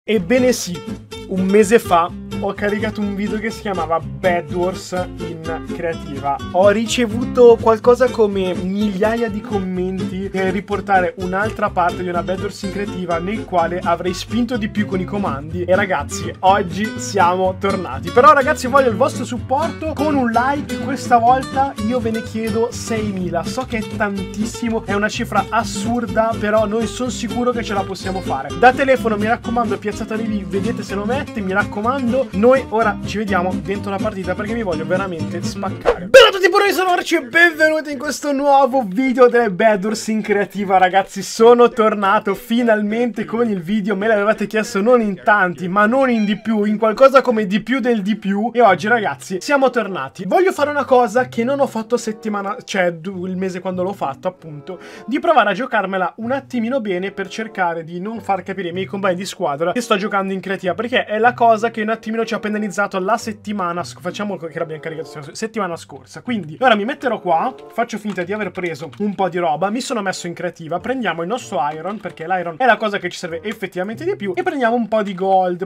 Ebbene sì, un mese fa ho caricato un video che si chiamava Bedwars in creativa. Ho ricevuto qualcosa come migliaia di commenti per riportare un'altra parte di una Bedwars in creativa nel quale avrei spinto di più con i comandi. E ragazzi, oggi siamo tornati. Però ragazzi, voglio il vostro supporto con un like. Questa volta io ve ne chiedo 6.000. So che è tantissimo, è una cifra assurda, però noi sono sicuro che ce la possiamo fare. Da telefono, mi raccomando, piazzatevi lì, vedete se lo mette, mi raccomando. Noi ora ci vediamo dentro la partita perché mi voglio veramente spaccare. Bella a tutti, pure io sono Arci e benvenuti in questo nuovo video delle Bedwars in creativa. Ragazzi, sono tornato finalmente con il video. Me l'avevate chiesto non in tanti, ma non in di più, in qualcosa come di più del di più. E oggi ragazzi siamo tornati. Voglio fare una cosa che non ho fatto settimana, cioè il mese quando l'ho fatto appunto, di provare a giocarmela un attimino bene per cercare di non far capire ai miei compagni di squadra che sto giocando in creativa, perché è la cosa che un attimino ci ha penalizzato la settimana, facciamo che l'abbiamo caricato settimana scorsa. Quindi ora mi metterò qua, faccio finta di aver preso un po' di roba, mi sono messo in creativa, prendiamo il nostro iron, perché l'iron è la cosa che ci serve effettivamente di più, e prendiamo un po' di gold,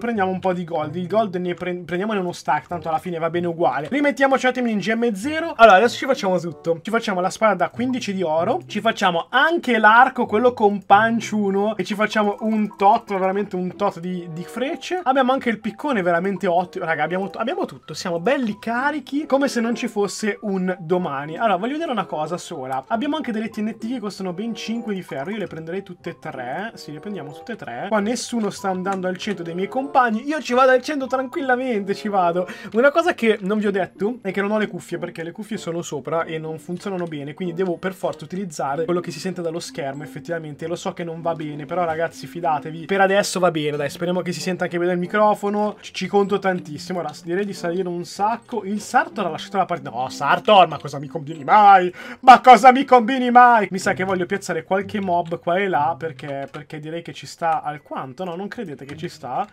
il gold ne prendiamone uno stack, tanto alla fine va bene uguale. Rimettiamoci un attimo in gemme 0. Allora adesso ci facciamo tutto, ci facciamo la spada da 15 di oro, ci facciamo anche l'arco, quello con punch 1, e ci facciamo un tot, veramente un tot di frecce. Abbiamo anche il piccone veramente ottimo, raga, abbiamo tutto, siamo belli carichi come se non ci fosse un domani. Allora voglio vedere una cosa sola, abbiamo anche delle TNT che costano ben 5 di ferro, io le prenderei tutte e tre, sì, le prendiamo tutte e tre. Qua nessuno sta andando al 100 dei miei compagni, io ci vado al 100 tranquillamente, ci vado. Una cosa che non vi ho detto è che non ho le cuffie, perché le cuffie sono sopra e non funzionano bene, quindi devo per forza utilizzare quello che si sente dallo schermo effettivamente. Lo so che non va bene, però ragazzi fidatevi, per adesso va bene, dai, speriamo che si senta anche bene il microfono, ci conto tantissimo. Ora direi di salire un sacco. Il Sartor ha lasciato la partita. No, Sartor, ma cosa mi combini mai? Ma cosa mi combini mai? Mi sa che voglio piazzare qualche mob qua e là, perché direi che ci sta alquanto. No, non credete che ci sta?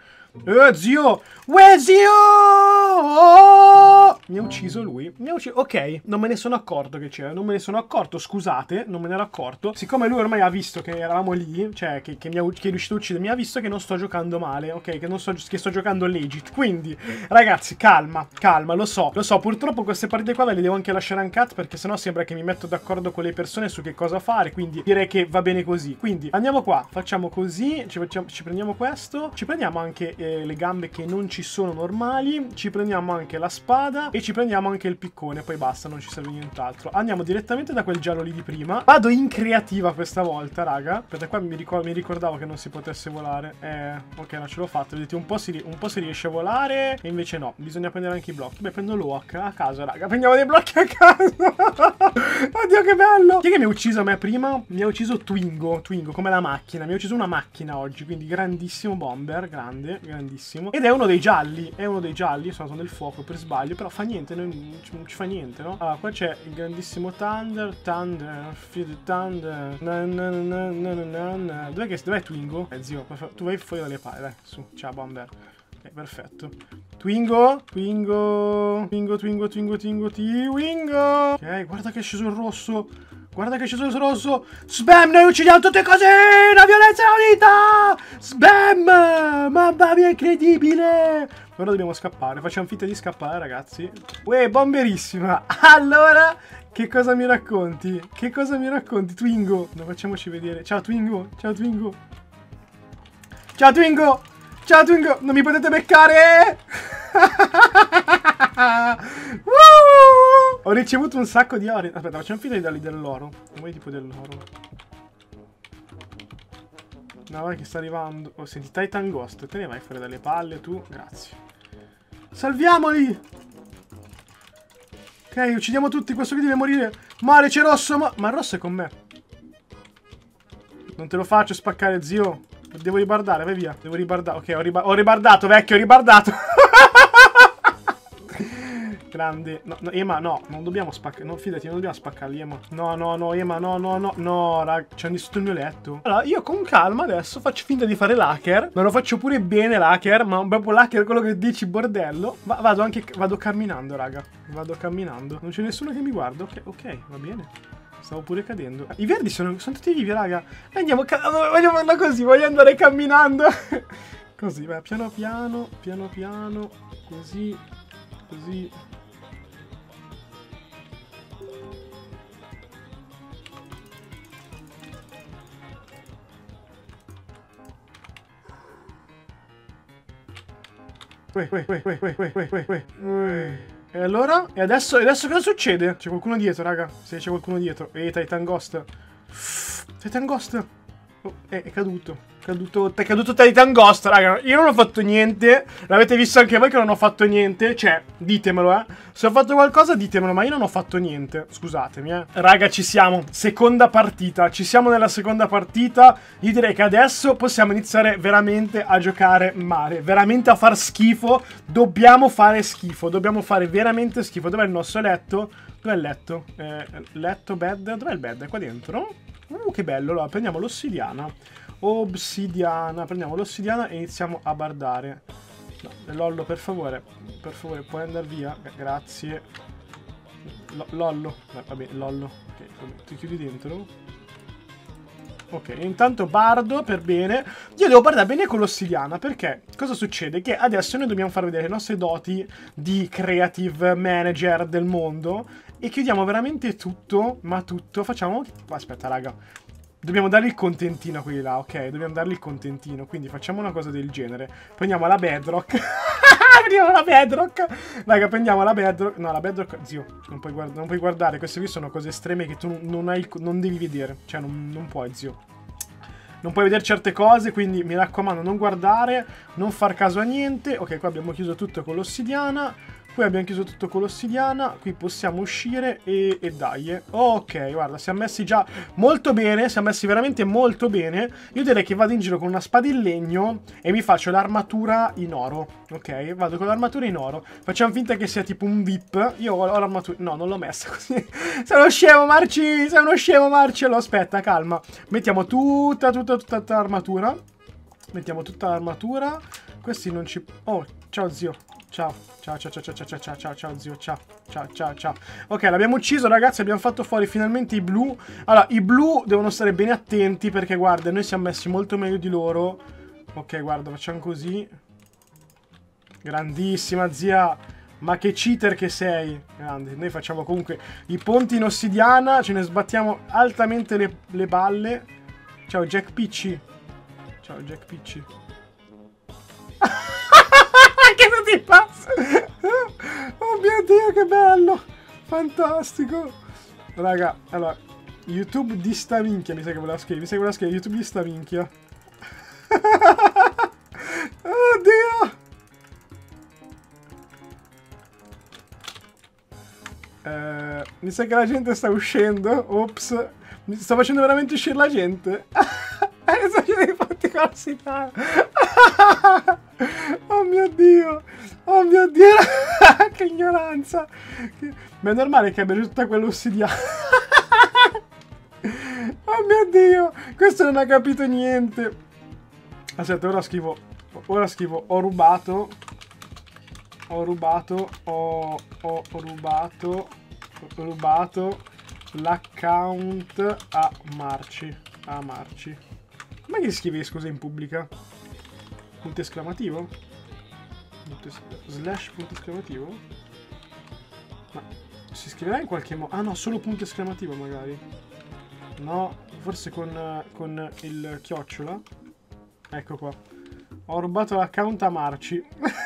Zio! Uè, zio! Oh! Mi ha ucciso lui. Mi ha ucciso. Ok, non me ne sono accorto che c'era. Non me ne sono accorto, scusate. Non me ne ero accorto. Siccome lui ormai ha visto che eravamo lì, cioè che è riuscito a uccidere, mi ha visto che non sto giocando male. Ok, che sto giocando legit. Quindi, ragazzi, calma, calma. Lo so. Purtroppo queste partite qua ve le devo anche lasciare uncut, perché sennò sembra che mi metto d'accordo con le persone su che cosa fare. Quindi direi che va bene così. Quindi andiamo qua. Facciamo così. Ci prendiamo questo. Ci prendiamo anche le gambe che non ci sono normali, ci prendiamo anche la spada e ci prendiamo anche il piccone, poi basta, non ci serve nient'altro. Andiamo direttamente da quel giallo lì di prima. Vado in creativa questa volta, raga. Aspetta, qua mi ricordavo che non si potesse volare. Ok, no, ce l'ho fatto. Vedete, un po' si riesce a volare e invece no, bisogna prendere anche i blocchi. Beh, prendo l'oak a caso, raga. Prendiamo dei blocchi a caso. Oddio, che bello. Chi è che mi ha ucciso a me prima? Mi ha ucciso Twingo, come la macchina. Mi ha ucciso una macchina oggi, quindi grandissimo bomber, grandissimo. Ed è uno dei gialli, io sono andato nel fuoco per sbaglio, però fa niente, non ci fa niente, no? Allora, qua c'è il grandissimo Thunder, Feed Thunder, dov'è Twingo? Zio, tu vai fuori dalle palle, dai, su, ciao bomber. Ok, perfetto. Twingo. Ok, guarda che è sceso il rosso. Spam, noi uccidiamo tutte così. La violenza è unita. Spam. Mamma mia, incredibile. Ora dobbiamo scappare. Facciamo finta di scappare, ragazzi. Uè, bomberissima. Allora, che cosa mi racconti? Twingo? No, facciamoci vedere. Ciao, Twingo. Non mi potete beccare. Ho ricevuto un sacco di oro. Aspetta, facciamo finta di dargli dell'oro. Vuoi tipo dell'oro? No, vai che sta arrivando. Oh, senti, Titan Ghost. Te ne vai fuori dalle palle tu. Grazie. Salviamoli. Ok, uccidiamo tutti. Questo qui deve morire. Mare, c'è Rosso. Ma il Rosso è con me. Non te lo faccio spaccare, zio. Devo ribardare, vai via. Devo ribardare. Ok, ho ribardato, vecchio, ho ribardato. Grande. No, Ema, no, non dobbiamo spaccare. No, fidati, non dobbiamo spaccarli, Ema. No, Ema, no, raga. Ci hanno distrutto il mio letto. Allora, io con calma adesso faccio finta di fare l'hacker. Me lo faccio pure bene l'hacker, ma proprio l'hacker è quello che dici bordello. Vado camminando, raga. Non c'è nessuno che mi guarda. Ok, va bene. Stavo pure cadendo. I verdi sono tutti vivi, raga. Andiamo, voglio farla così, voglio andare camminando. Così, vai, piano piano, piano piano, così, così. E allora? E adesso cosa succede? C'è qualcuno dietro, raga. Se c'è qualcuno dietro. Titan Ghost. Titan Ghost. Oh, è caduto. È caduto Titan Ghost, raga. Io non ho fatto niente. L'avete visto anche voi che non ho fatto niente. Cioè, ditemelo, eh. Se ho fatto qualcosa, ditemelo. Ma io non ho fatto niente. Scusatemi, eh. Raga, ci siamo. Seconda partita. Ci siamo nella seconda partita. Io direi che adesso possiamo iniziare veramente a giocare male. Veramente a far schifo. Dobbiamo fare schifo. Dobbiamo fare veramente schifo. Dov'è il nostro letto? Dov'è il letto? Letto, bed. Dov'è il bed? È qua dentro? Che bello. Allora, prendiamo l'ossidiana. Prendiamo l'ossidiana e iniziamo a bardare. No, Lollo, per favore, puoi andare via? Grazie. Lollo, vabbè, Lollo. Ok, ti chiudi dentro. Ok, intanto bardo per bene. Io devo bardare bene con l'ossidiana, perché cosa succede? Che adesso noi dobbiamo far vedere le nostre doti di creative manager del mondo e chiudiamo veramente tutto, ma tutto. Facciamo... Aspetta, raga. Dobbiamo dargli il contentino a quelli là, ok? Dobbiamo dargli il contentino, quindi facciamo una cosa del genere. Prendiamo la bedrock. Prendiamo la bedrock. Raga, prendiamo la bedrock. No, la bedrock... Zio, non puoi guardare. Queste qui sono cose estreme che tu non devi vedere. Cioè, non puoi, zio. Non puoi vedere certe cose, quindi mi raccomando, non guardare, non far caso a niente. Ok, qua abbiamo chiuso tutto con l'ossidiana. Qui abbiamo chiuso tutto con l'ossidiana. Qui possiamo uscire e dai. Ok, guarda, siamo messi già molto bene. Siamo messi veramente molto bene. Io direi che vado in giro con una spada in legno e mi faccio l'armatura in oro. Ok, vado con l'armatura in oro. Facciamo finta che sia tipo un VIP. Io ho l'armatura... No, non l'ho messa così. Sei uno scemo, Marci. Sei uno scemo, Marci. Allora, aspetta, calma. Mettiamo tutta l'armatura. Mettiamo tutta l'armatura. Questi non ci... Oh, ciao zio. Ciao zio, ciao. Ok, l'abbiamo ucciso, ragazzi, abbiamo fatto fuori finalmente i blu. Allora, i blu devono stare bene attenti perché, guarda, noi siamo messi molto meglio di loro. Ok, guarda, facciamo così. Grandissima, zia. Ma che cheater che sei. Grande. Noi facciamo comunque i ponti in ossidiana, ce ne sbattiamo altamente le balle. Ciao, Jack Picci. Ciao, Jack Picci. Che non ti passa? Oh mio Dio, che bello! Fantastico! Raga, allora, YouTube di sta minchia, mi sa che voleva scrivere, YouTube di sta minchia. Oddio! Mi sa che la gente sta uscendo. Ops. Mi sto facendo veramente uscire la gente. Sto facendo i fatti classità. Oh mio Dio. Oh mio Dio. Che ignoranza. Ma è normale che abbia tutta quell'ossidiana. Oh mio Dio. Questo non ha capito niente. Aspetta, ora scrivo. Ho rubato. Ho rubato l'account a Marci. Come che scrivi, scusa, in pubblica? Punto esclamativo? Slash punto esclamativo? Ma si scriverà in qualche modo? Ah no, solo punto esclamativo magari. No, forse con il chiocciola. Ecco qua. Ho rubato l'account a Marci.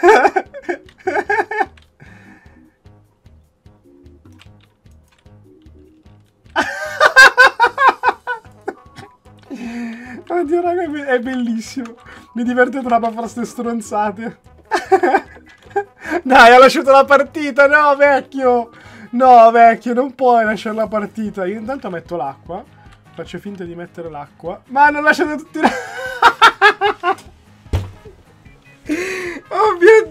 Oddio, raga, è bellissimo. Mi diverte troppo a fare ste stronzate. Dai, ho lasciato la partita. No, vecchio. No, vecchio, non puoi lasciare la partita. Io intanto metto l'acqua. Faccio finta di mettere l'acqua. Ma non lasciate tutti... Oh mio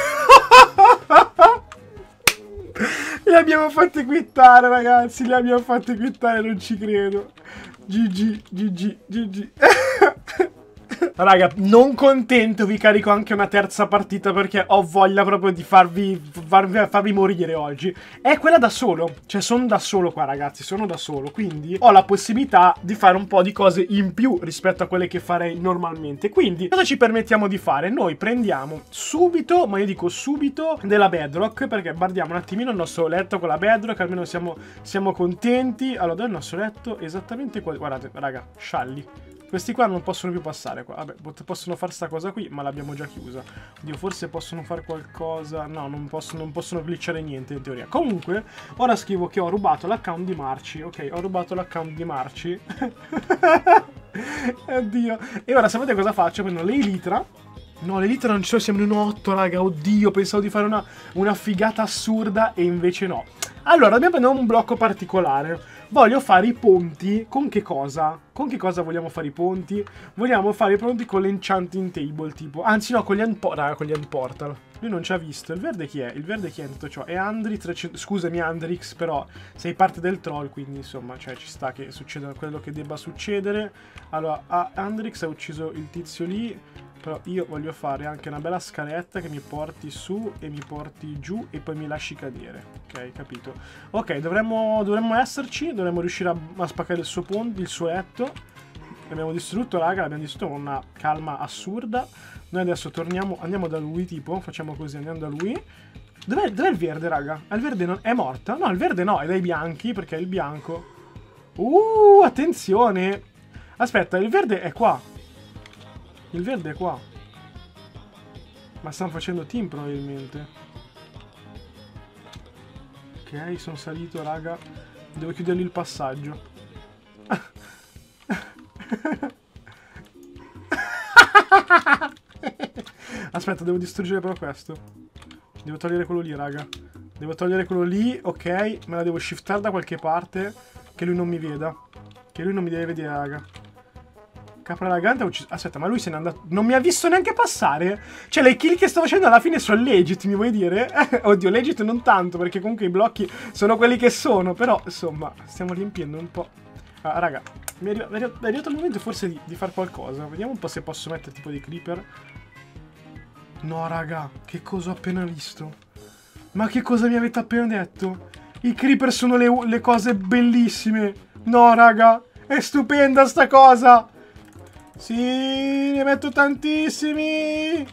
Dio. Li abbiamo fatti quittare, ragazzi. Li abbiamo fatti quittare, non ci credo. GG. Raga, non contento, vi carico anche una terza partita perché ho voglia proprio di farvi morire oggi. È quella da solo, cioè sono da solo qua ragazzi, sono da solo, quindi ho la possibilità di fare un po' di cose in più rispetto a quelle che farei normalmente. Quindi cosa ci permettiamo di fare? Noi prendiamo subito, ma io dico subito, della bedrock, perché guardiamo un attimino il nostro letto con la bedrock, almeno siamo contenti. Allora, dove è il nostro letto? Esattamente qua, guardate raga, scialli. Questi qua non possono più passare qua. Vabbè, possono fare sta cosa qui, ma l'abbiamo già chiusa. Oddio, forse possono fare qualcosa. No, non possono glitchare niente in teoria. Comunque, ora scrivo che ho rubato l'account di Marci. Ok, ho rubato l'account di Marci. Oddio. E ora sapete cosa faccio? Prendo l'elitra. No, l'elitra non ci sono, siamo in un 8, raga. Oddio, pensavo di fare una figata assurda e invece no. Allora, dobbiamo prendere un blocco particolare. Voglio fare i ponti con che cosa? Con che cosa vogliamo fare i ponti? Vogliamo fare i ponti con l'enchanting table, tipo. Anzi, no, con gli end portal. Lui non ci ha visto. Il verde chi è? Il verde chi è in tutto ciò? È Andri 300. Scusami, Andrix, però sei parte del troll, quindi insomma, cioè ci sta che succeda quello che debba succedere. Allora, Andrix ha ucciso il tizio lì. Però io voglio fare anche una bella scaletta che mi porti su e mi porti giù e poi mi lasci cadere. Ok, capito. Ok, dovremmo esserci, dovremmo riuscire a spaccare il suo ponte, il suo letto. L'abbiamo distrutto, raga, l'abbiamo distrutto con una calma assurda. Noi adesso andiamo da lui, tipo, facciamo così, andiamo da lui. Dov'è il verde, raga? Il verde non è morta? No, il verde no, è dai bianchi, perché è il bianco. Attenzione! Aspetta, il verde è qua. Il verde è qua. Ma stanno facendo team probabilmente. Ok, sono salito, raga. Devo chiudergli il passaggio. Aspetta, devo distruggere però questo. Devo togliere quello lì, raga. Devo togliere quello lì, ok. Me la devo shiftare da qualche parte. Che lui non mi veda. Che lui non mi deve vedere, raga. Capra Lagante ha ucciso. Aspetta, ma lui se n'è andato. Non mi ha visto neanche passare. Cioè, le kill che sto facendo alla fine sono legit, mi vuoi dire? Oddio, legit non tanto, perché comunque i blocchi sono quelli che sono. Però, insomma, stiamo riempiendo un po'. Ah, raga, è arrivato il momento forse di fare qualcosa. Vediamo un po' se posso mettere tipo dei creeper. No, raga, che cosa ho appena visto? Ma che cosa mi avete appena detto? I creeper sono le cose bellissime. No, raga, è stupenda sta cosa. Sì, ne metto tantissimi.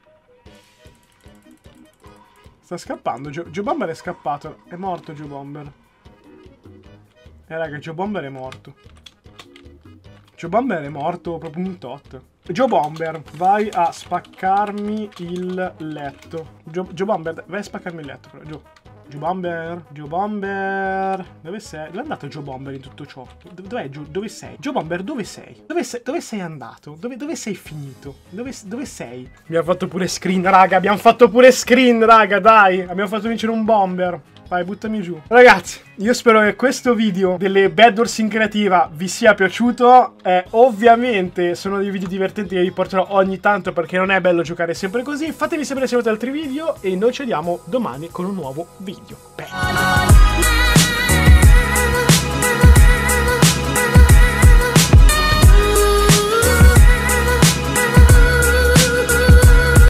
Sta scappando. Joe Bomber è scappato. È morto Joe Bomber. Raga, Joe Bomber è morto. Joe Bomber è morto proprio un tot. Joe Bomber, vai a spaccarmi il letto. Joe Bomber, vai a spaccarmi il letto però, Joe Bomber, Joe Bomber. Dove sei? Dove è andato Joe Bomber in tutto ciò? Dov'è Joe? Dove sei? Joe Bomber, dove sei? Dove sei andato? Dove sei finito? Dove sei? Abbiamo fatto pure screen, raga. Abbiamo fatto pure screen, raga, dai. Abbiamo fatto vincere un bomber. Vai, buttami giù. Ragazzi, io spero che questo video delle Bed Wars in creativa vi sia piaciuto. Ovviamente sono dei video divertenti che vi porterò ogni tanto perché non è bello giocare sempre così. Fatemi sapere se volete altri video e noi ci vediamo domani con un nuovo video. Beh.